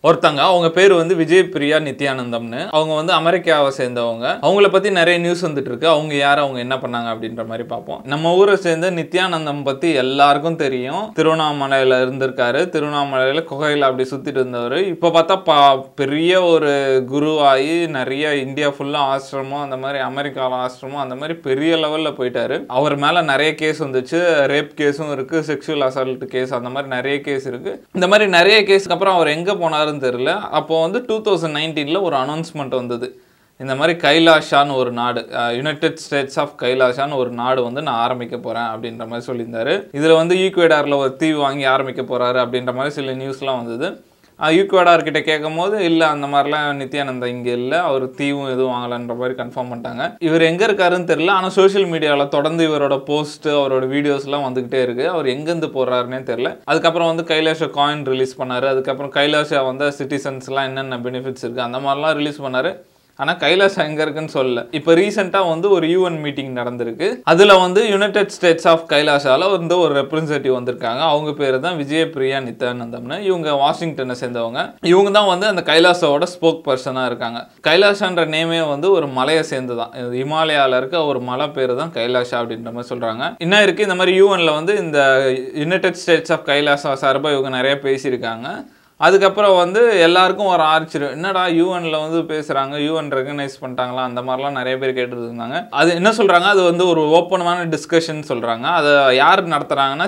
ஒருத்தங்க அவங்க பேர் வந்து விஜய் பிரியா நித்யானந்தம்னு. அவங்க வந்து அமெரிக்காவை சேர்ந்தவங்க. அவங்கள பத்தி நிறைய நியூஸ் வந்துட்டு இருக்கு. அவங்க யார், அவங்க என்ன பண்ணாங்க அப்படின்ற மாதிரி பார்ப்போம். நம்ம ஊரை சேர்ந்த நித்யானந்தம் பத்தி எல்லாருக்கும் தெரியும். திருவண்ணாமலையில இருந்திருக்காரு. திருவண்ணாமலையில குகையில அப்படி சுத்திட்டு இருந்தவர். இப்ப பார்த்தா பெரிய ஒரு குருவாயி நிறைய இந்தியா ஃபுல்லா ஆசிரமம், அந்த மாதிரி அமெரிக்காவில் ஆசிரமம், அந்த மாதிரி பெரிய லெவல்ல போயிட்டாரு. அவர் மேல நிறைய கேஸ் வந்துச்சு. ரேப் கேஸும் இருக்கு, செக்ஷுவல் அசால்ட் கேஸ், அந்த மாதிரி நிறைய கேஸ் இருக்கு. இந்த மாதிரி நிறைய கேஸ்க்கு அப்புறம் அவர் எங்க போனாரு தெரியல. அப்போ வந்து 2019ல ஒரு அனௌன்ஸ்மெண்ட் வந்தது. இந்த மாதிரி கைலாஷான்னு ஒரு நாடு, யுனைடெட் ஸ்டேட்ஸ் ஆஃப் கைலாஷான்னு ஒரு நாடு வந்து நான் ஆரம்பிக்க போறேன் அப்படின்ற மாதிரி சொல்லியிருந்தாரு. இதுல வந்து ஈக்குவேடார்ல ஒரு தீவு வாங்கி ஆரம்பிக்க போறாரு அப்படின்ற மாதிரி சில நியூஸ்லாம் வந்தது. ஈக்குவேடார் கிட்ட கேட்கும் போது இல்லை, அந்த மாதிரிலாம் நித்யானந்தா இங்கே இல்லை, அவர் தீவும் எதுவும் வாங்கலான்ற மாதிரி கன்ஃபார்ம் பண்ணிட்டாங்க. இவர் எங்கே இருக்காருன்னு தெரியல. ஆனால் சோஷியல் மீடியாவில் தொடர்ந்து இவரோட போஸ்ட், அவரோட வீடியோஸ்லாம் வந்துகிட்டே இருக்கு. அவர் எங்கேருந்து போடுறாருன்னே தெரியல. அதுக்கப்புறம் வந்து கைலாஷா காயின் ரிலீஸ் பண்ணாரு. அதுக்கப்புறம் கைலாஷா வந்து சிட்டிசன்ஸ்லாம் என்னென்ன பெனிஃபிட்ஸ் இருக்குது அந்த மாதிரிலாம் ரிலீஸ் பண்ணாரு. ஆனால் கைலாஷா எங்கே இருக்குன்னு சொல்லல. இப்போ ரீசெண்டாக வந்து ஒரு யூஎன் மீட்டிங் நடந்திருக்கு. அதில் வந்து யுனைடெட் ஸ்டேட்ஸ் ஆஃப் கைலாஷாவில் வந்து ஒரு ரெப்ரஸன்டேட்டிவ் வந்திருக்காங்க. அவங்க பேர் தான் விஜய் பிரியா நித்யானந்தம்னு. இவங்க வாஷிங்டனை சேர்ந்தவங்க. இவங்க தான் வந்து அந்த கைலாஷாவோட ஸ்போக் பர்சனாக இருக்காங்க. கைலாஷான்ற நேமே வந்து ஒரு மலையை சேர்ந்து தான், இமாலயாவில் இருக்க ஒரு மலை பேர் தான் கைலாஷா அப்படின்ற மாதிரி சொல்கிறாங்க. இன்னும் இருக்குது இந்த மாதிரி யூஎனில் வந்து இந்த யுனைடெட் ஸ்டேட்ஸ் ஆஃப் கைலாஷா சார்பாக இவங்க நிறைய பேசியிருக்காங்க. அதுக்கப்புறம் வந்து எல்லாருக்கும் ஒரு ஆச்சரியம், என்னடா யூஎன்ல வந்து பேசுகிறாங்க, யூஎன் ரெகனைஸ் பண்ணிட்டாங்களா, அந்த மாதிரிலாம் நிறைய பேர் கேட்டுட்டு இருந்தாங்க. அது என்ன சொல்கிறாங்க, அது வந்து ஒரு ஓப்பனான டிஸ்கஷன் சொல்கிறாங்க. அதை யார் நடத்துகிறாங்கன்னா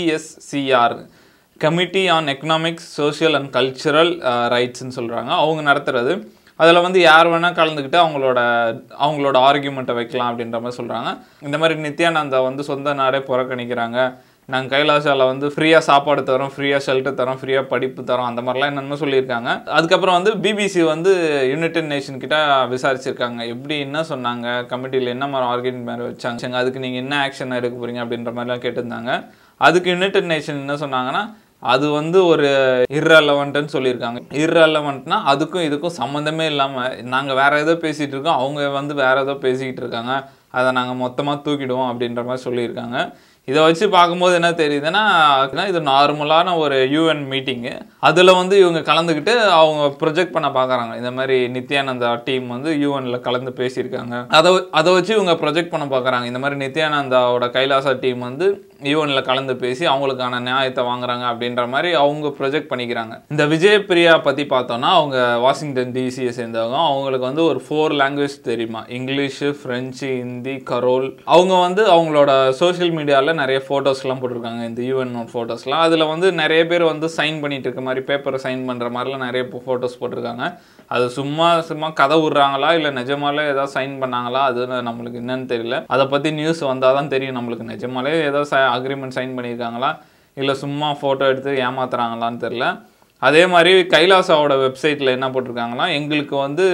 CESCR, committee on economics social and cultural ரைட்ஸ்ன்னு சொல்கிறாங்க. அவங்க நடத்துகிறது. அதில் வந்து யார் வேணால் கலந்துக்கிட்டு அவங்களோட ஆர்கியூமெண்ட்டை வைக்கலாம் அப்படின்ற மாதிரி சொல்கிறாங்க. இந்த மாதிரி நித்யானந்தா வந்து சொந்த நாடே புறக்கணிக்கிறாங்க, நாங்கள் கைலாஷாவில் வந்து ஃப்ரீயாக சாப்பாடு தரோம், ஃப்ரீயாக ஷெல்டர் தரோம், ஃப்ரீயாக படிப்பு தரோம், அந்த மாதிரிலாம் என்னென்னு சொல்லியிருக்காங்க. அதுக்கப்புறம் வந்து பிபிசி வந்து யுனைடெட் நேஷன் கிட்ட விசாரிச்சிருக்காங்க. எப்படி என்ன சொன்னாங்க, கமிட்டியில் என்ன மாதிரி ஆர்கியூமெண்ட் மாதிரி வச்சாங்க, அதுக்கு நீங்கள் என்ன ஆக்ஷன் எடுக்க போகிறீங்க அப்படின்ற மாதிரிலாம் கேட்டிருந்தாங்க. அதுக்கு யுனைடெட் நேஷன் என்ன சொன்னாங்கன்னா, அது வந்து ஒரு இர்ரெலவெண்ட்னு சொல்லியிருக்காங்க. இர்ரெலவெண்ட்னா அதுக்கும் இதுக்கும் சம்மந்தமே இல்லாமல் நாங்கள் வேறு ஏதோ பேசிகிட்டு இருக்கோம், அவங்க வந்து வேறு ஏதோ பேசிக்கிட்டு இருக்காங்க, அதை நாங்கள் மொத்தமாக தூக்கிடுவோம் அப்படின்ற மாதிரி சொல்லியிருக்காங்க. இதை வச்சு பார்க்கும்போது என்ன தெரியுதுன்னா, இது நார்மலான ஒரு யூஎன் மீட்டிங்கு. அதில் வந்து இவங்க கலந்துக்கிட்டு அவங்க ப்ரொஜெக்ட் பண்ண பார்க்குறாங்க. இந்த மாதிரி நித்யானந்தா டீம் வந்து யூஎனில் கலந்து பேசியிருக்காங்க. அதை வச்சு இவங்க ப்ரொஜெக்ட் பண்ண பார்க்குறாங்க. இந்த மாதிரி நித்யானந்தாவோட கைலாசா டீம் வந்து யூஎனில் கலந்து பேசி அவங்களுக்கான நியாயத்தை வாங்குறாங்க அப்படின்ற மாதிரி அவங்க ப்ரொஜெக்ட் பண்ணிக்கிறாங்க. இந்த விஜய் பிரியா பற்றி பார்த்தோன்னா, அவங்க வாஷிங்டன் டிசியை சேர்ந்தவங்க. அவங்களுக்கு வந்து ஒரு 4 லாங்குவேஜ் தெரியுமா, இங்கிலீஷு, ஃப்ரெஞ்சு, ஹிந்தி, கரோல். அவங்க வந்து அவங்களோட சோஷியல் மீடியாவில் நிறைய ஃபோட்டோஸ்லாம் போட்டிருக்காங்க, இந்த யூஎன் ஃபோட்டோஸ்லாம். அதில் வந்து நிறைய பேர் வந்து சைன் பண்ணிட்டு இருக்க மாதிரி, பேப்பரை சைன் பண்ணுற மாதிரிலாம் நிறைய ஃபோட்டோஸ் போட்டிருக்காங்க. அது சும்மா கதை விட்றாங்களா இல்லை நிஜமாலே ஏதாவது சைன் பண்ணாங்களா, அது நம்மளுக்கு என்னன்னு தெரியல. அதை பற்றி நியூஸ் வந்தால் தான் தெரியும் நம்மளுக்கு. நிஜமாலே ஏதாவது அக்ரிமெண்ட் சைன் பண்ணியிருக்காங்களா இல்லை சும்மா ஃபோட்டோ எடுத்து ஏமாத்துறாங்களான்னு தெரியல. அதே மாதிரி கைலாசாவோட வெப்சைட்டில் என்ன போட்டிருக்காங்களா, எங்களுக்கு வந்து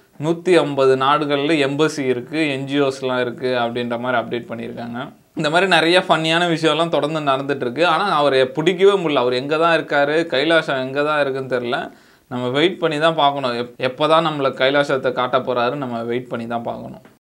150 நாடுகளில் எம்பசி இருக்குது, என்ஜிஓஸ்லாம் இருக்குது அப்படின்ற மாதிரி அப்டேட் பண்ணியிருக்காங்க. இந்த மாதிரி நிறைய ஃபன்னியான விஷயம்லாம் தொடர்ந்து நடந்துகிட்ருக்கு. ஆனால் அவரை பிடிக்கவே முடியல. அவர் எங்கே தான் இருக்கார், கைலாஷா எங்கே தான் இருக்குன்னு தெரில. நம்ம வெயிட் பண்ணி தான் பார்க்கணும். எப்போ தான் நம்மளை கைலாசத்தை காட்ட போகிறாரு, நம்ம வெயிட் பண்ணி தான் பார்க்கணும்.